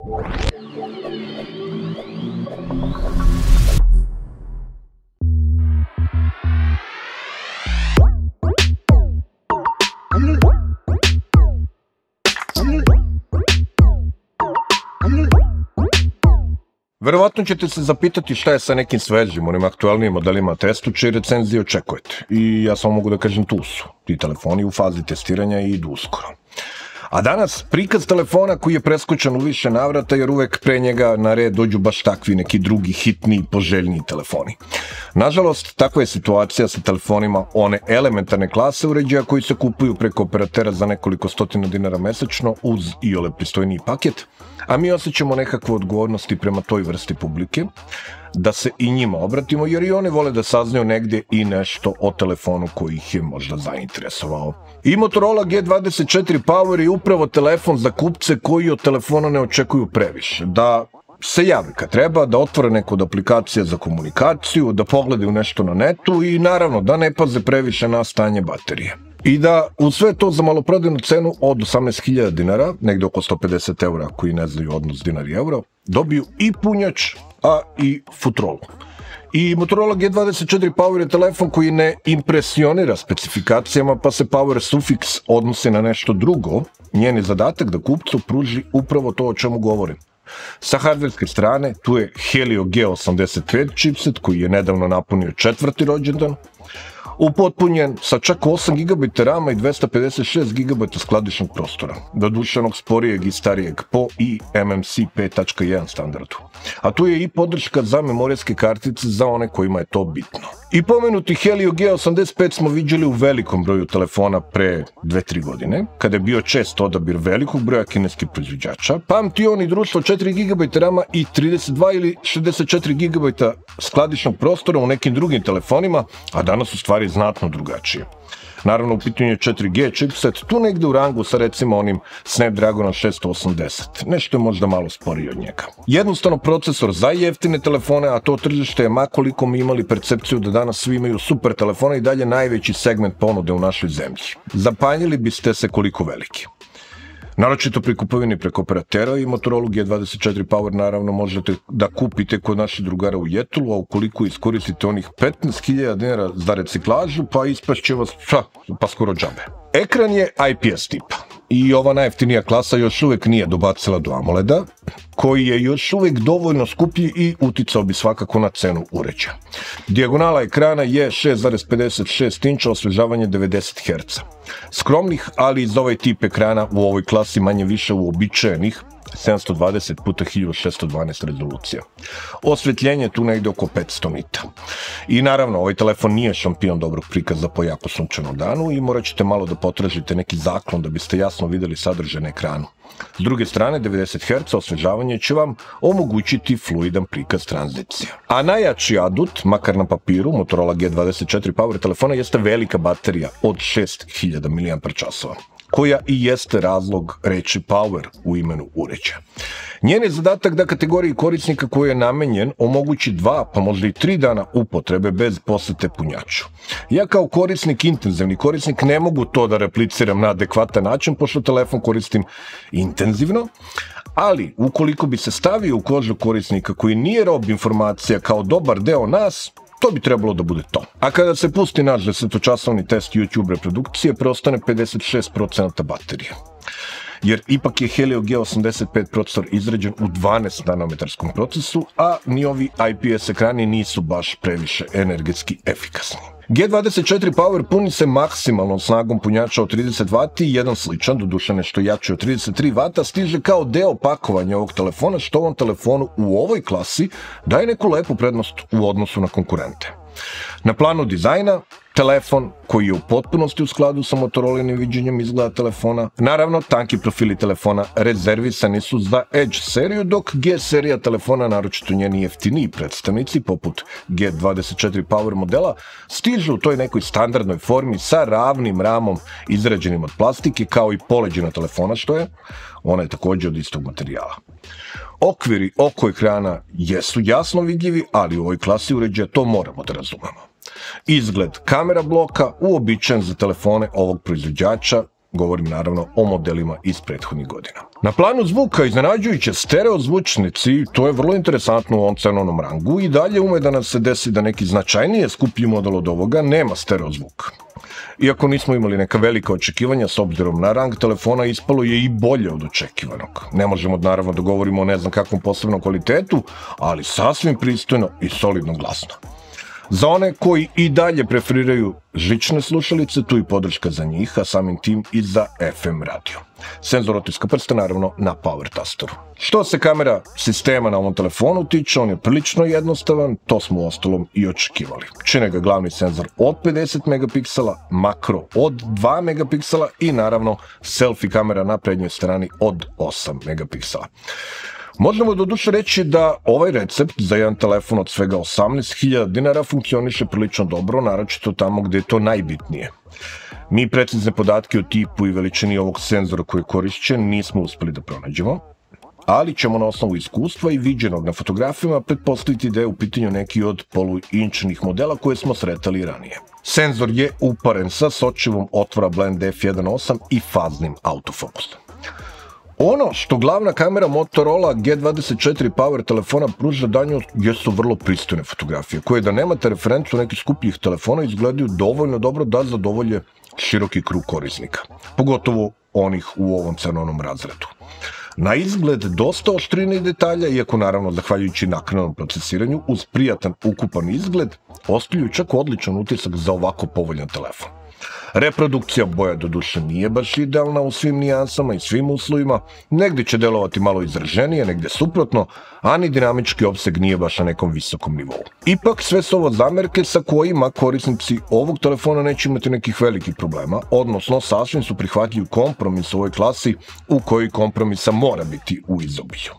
Verovatno ćete se zapitati šta je sa nekim svežim, onim aktualnijim modelima testu čije recenzije očekujete. I ja samo mogu da kažem tu su. Ti telefoni u fazi testiranja i idu uskoro. A danas prikaz telefona koji je preskočen u više navrata jer uvek pre njega na red dođu baš takvi neki drugi hitniji, poželjniji telefoni. Nažalost, takva je situacija sa telefonima one elementarne klase uređaja koji se kupuju preko operatera za nekoliko stotina dinara mesečno uz iole pristojniji paket, a mi osjećamo nekakvu odgovornost i prema toj vrsti publike, da se i njima obratimo, jer i oni vole da saznaju negdje i nešto o telefonu koji ih je možda zainteresovao. I Motorola G24 Power je upravo telefon za kupce koji od telefona ne očekuju previše, da se javi kad treba, da otvore neku od aplikacija za komunikaciju, da pogledaju nešto na netu i naravno da ne paze previše na stanje baterije. I da u sve to za maloprodajnu cenu od 18.000 dinara, negdje oko 150 eura koji ne znaju odnos dinar i euro, dobiju i punjač, a i futrolu. I Motorola G24 Power je telefon koji ne impresionira specifikacijama, pa se Power sufiks odnosi na nešto drugo. Njen je zadatak da kupcu pruži upravo to o čemu govorim. Sa hardverske strane tu je Helio G85 chipset koji je nedavno napunio 4. rođendan, upotpunjen sa čak 8 GB RAM-a i 256 GB skladišnog prostora, doduše onog sporijeg i starijeg po eMMC 5.1 standardu. A tu je i podrška za memorijske kartice za one kojima je to bitno. I pomenuti Helio G85 smo viđali u velikom broju telefona pre 2-3 godine, kada je bio čest odabir velikog broja kineskih proizvođača. Pamti on i društvo 4 GB RAM-a i 32 ili 64 GB skladišnog prostora u nekim drugim telefonima, a danas u stvari znatno drugačije. Naravno, u pitanju je 4G chipset, tu negde u rangu sa recimo onim Snapdragonom 680. Nešto je možda malo sporiji od njega. Jednostavno procesor za jeftine telefone, a to tržište je, makoliko mi imali percepciju da danas svi imaju super telefone, i dalje najveći segment ponude u našoj zemlji. Zapanjili biste se koliko veliki. Naročito pri kupovini preko operatera, i Motorola G24 Power naravno možete da kupite kod naših drugara u Jetulu, a ukoliko iskoristite onih 15.000 dinara za reciklažu, pa ispašće vas pa skoro džabe. Ekran je IPS tipa i ova najjeftinija klasa još uvek nije dobacila do AMOLED-a, koji je još uvek dovoljno skuplji i uticao bi svakako na cenu uređaja. Dijagonala ekrana je 6,56 inča, osvežavanje 90 Hz. Skromnih, ali za ovaj tip ekrana u ovoj klasi manje više uobičajenih 720 x 1612 rezolucija. Osvetljenje tu negde oko 500 nita. I naravno, ovaj telefon nije šampion dobrog prikaza po jako sunčanom danu i morat ćete malo da potražite neki zaklon da biste jasno videli sadržaj na ekranu. S druge strane, 90 Hz osvežavanje će vam omogućiti fluidan prikaz tranzicija. A najjači adut, makar na papiru, Motorola G24 Power telefona jeste velika baterija od 6000 mAh, koja i jeste razlog reči Power u imenu uređaja. Njen je zadatak da kategoriji korisnika koji je namenjen omogući 2, pa možda i 3 dana upotrebe bez posete punjaču. Ja kao korisnik, intenzivni korisnik, ne mogu to da repliciram na adekvatan način, pošto telefon koristim intenzivno, ali ukoliko bi se stavio u kožu korisnika koji nije rob informacija kao dobar deo nas, to bi trebalo da bude to. A kada se pusti naš 10-časovni test YouTube reprodukcije, preostane 56% baterije. Jer ipak je Helio G85 procesor izrađen u 12 nanometarskom procesu, a ni ovi IPS ekrani nisu baš previše energetski efikasni. G24 Power puni se maksimalnom snagom punjača od 30 W i jedan sličan, doduše nešto jači od 33 W, stiže kao deo pakovanja ovog telefona, što ovom telefonu u ovoj klasi daje neku lepu prednost u odnosu na konkurente. Na planu dizajna, telefon koji je u potpunosti u skladu sa Motorolinim viđenjem izgleda telefona. Naravno, tanki profili telefona rezervisani su za Edge seriju, dok G serija telefona, naročito njeni jeftiniji predstavnici, poput G24 Power modela, stižu u toj nekoj standardnoj formi sa ravnim ramom izrađenim od plastike, kao i poleđina telefona što je. Ona je također od istog materijala. Okviri oko ekrana jesu jasno vidljivi, ali u ovoj klasi uređaja to moramo da razumemo. Izgled kamera bloka uobičajen za telefone ovog proizvođača govorim naravno o modelima iz prethodnih godina. Na planu zvuka iznenađujuće stereo zvučnici, to je vrlo interesantno u ovom cenovnom rangu i dalje ume da nam se desi da neki značajnije skuplji model od ovoga nema stereo zvuk. Iako nismo imali neka velika očekivanja s obzirom na rang telefona, ispalo je i bolje od očekivanog. Ne možemo naravno da govorimo o ne znam kakvom posebnom kvalitetu, ali sasvim pristojno i solidno glasno. Za one koji i dalje preferiraju žične slušalice, tu i podrška za njih, a samim tim i za FM radio. Senzor otiska prsta naravno na power tasteru. Što se kamera sistema na ovom telefonu tiče, on je prilično jednostavan, to smo uostalom i očekivali. Čine ga glavni senzor od 50 megapiksela, makro od 2 megapiksela i naravno selfie kamera na prednjoj strani od 8 megapiksela. Možemo doduše reći da ovaj recept za jedan telefon od svega 18.000 dinara funkcioniše prilično dobro, naročito tamo gde je to najbitnije. Mi precizne podatke o tipu i veličini ovog senzora koji je korišćen nismo uspeli da pronađemo, ali ćemo na osnovu iskustva i viđenog na fotografijama pretpostaviti da je u pitanju neki od poluinčnih modela koje smo sretali ranije. Senzor je uparen sa sočivom otvora Blend F1.8 i faznim autofokusom. Ono što glavna kamera Motorola G24 Power telefona pruža danju jesu vrlo pristojne fotografije, koje da nemate referencu nekih skupljih telefona izgledaju dovoljno dobro da zadovolje široki krug korisnika, pogotovo onih u ovom cenovnom razredu. Na izgled dosta oštrine i detalja, iako naravno zahvaljujući naknadnom procesiranju uz prijatan ukupan izgled, ostavljaju čak odličan utisak za ovako povoljan telefon. Reprodukcija boja doduše nije baš idealna u svim nijansama i svim uslovima, negdje će delovati malo izraženije, negdje suprotno, a ni dinamički opseg nije baš na nekom visokom nivou. Ipak sve su ovo zamerke sa kojima korisnici ovog telefona neće imati nekih velikih problema, odnosno sasvim su prihvatljiv kompromis u ovoj klasi u kojoj kompromisa mora biti u izobilju.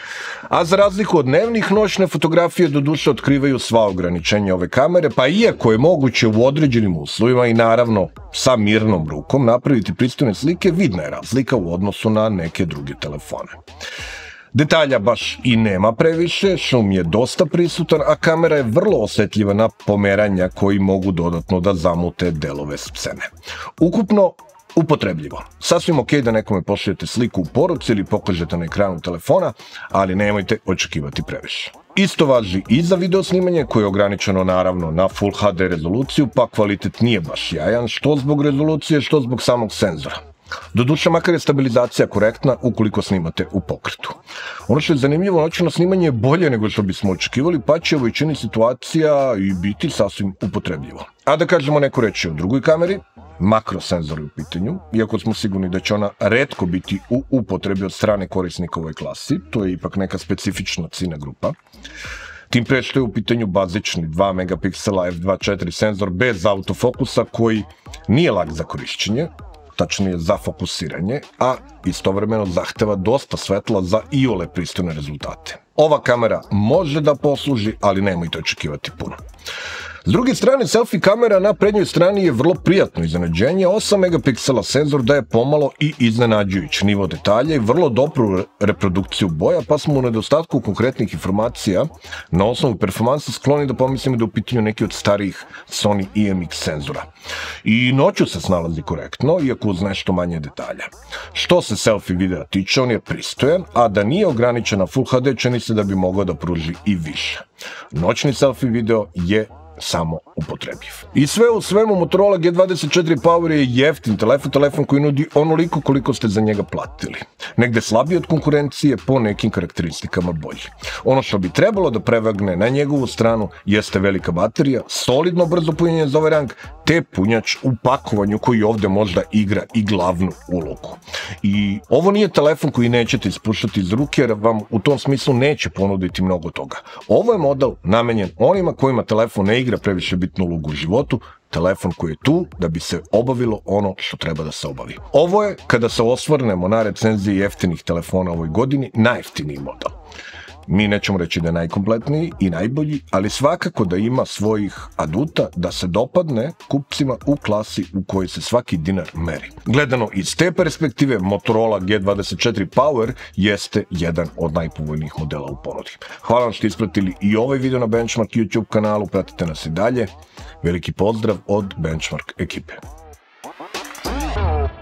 A za razliku od dnevnih, noćne fotografije doduše otkrivaju sva ograničenja ove kamere, pa iako je moguće u određenim uslovima i naravno sa mirnom rukom napraviti pristojne slike, vidna je razlika u odnosu na neke druge telefone. Detalja baš i nema previše, šum je dosta prisutan, a kamera je vrlo osetljiva na pomeranja koji mogu dodatno da zamute delove scene. Ukupno, upotrebljivo. Sasvim ok da nekome pošaljete sliku u poruci ili pokažete na ekranu telefona, ali nemojte očekivati previše. Isto važi i za video snimanje koje je ograničeno naravno na Full HD rezoluciju, pa kvalitet nije baš jajan, što zbog rezolucije, što zbog samog senzora. Doduše, makar je stabilizacija korektna ukoliko snimate u pokretu. Ono što je zanimljivo, noćno snimanje je bolje nego što bismo očekivali, pa će u većini situacija i biti sasvim upotrebljivo. A da kažemo neku reč o drugoj kameri, makro senzor je u pitanju, iako smo sigurni da će ona retko biti u upotrebi od strane korisnika u ovoj klasi, to je ipak neka specifična ciljna grupa. Tim pre što je u pitanju bazični 2 megapiksela f2.4 senzor bez autofokusa koji nije lak za korišćenje, tačnije za fokusiranje, a istovremeno zahteva dosta svetla za iole pristojne rezultate. Ova kamera može da posluži, ali nemojte očekivati puno. S druge strane, selfie kamera na prednjoj strani je vrlo prijatno iznenađenje, 8 megapiksela senzor daje pomalo i iznenađujući nivo detalja i vrlo dobru reprodukciju boja, pa smo u nedostatku konkretnih informacija na osnovu performansa skloni da pomislimo da je u pitanju neki od starijih Sony IMX senzora. I noću se snalazi korektno, iako uz nešto manje detalja. Što se selfie videa tiče, on je pristojan, a da nije ograničen na Full HD, čini se da bi mogao da pruži i više. Noćni selfie video je samo upotrebljiv. I sve u svemu, Motorola G24 Power je jeftin telefon koji nudi onoliko koliko ste za njega platili. Negde slabiji od konkurencije, po nekim karakteristikama bolji. Ono što bi trebalo da prevagne na njegovu stranu jeste velika baterija, solidno brzo punjenje za ovaj rang, te punjač u pakovanju koji ovde možda igra i glavnu ulogu. I ovo nije telefon koji nećete ispuštati iz ruke, jer vam u tom smislu neće ponuditi mnogo toga. Ovo je model namenjen onima kojima telefon ne igra previše bitnu ulogu u životu, telefon koji je tu da bi se obavilo ono što treba da se obavi. Ovo je, kada se osvrnemo na recenzije jeftinih telefona u ovoj godini, najjeftiniji model. Mi nećemo reći da je najkompletniji i najbolji, ali svakako da ima svojih aduta da se dopadne kupcima u klasi u kojoj se svaki dinar meri. Gledano iz te perspektive, Motorola G24 Power jeste jedan od najpovoljnijih modela u ponudi. Hvala vam što ste ispratili i ovaj video na Benchmark YouTube kanalu, pratite nas i dalje. Veliki pozdrav od Benchmark ekipe.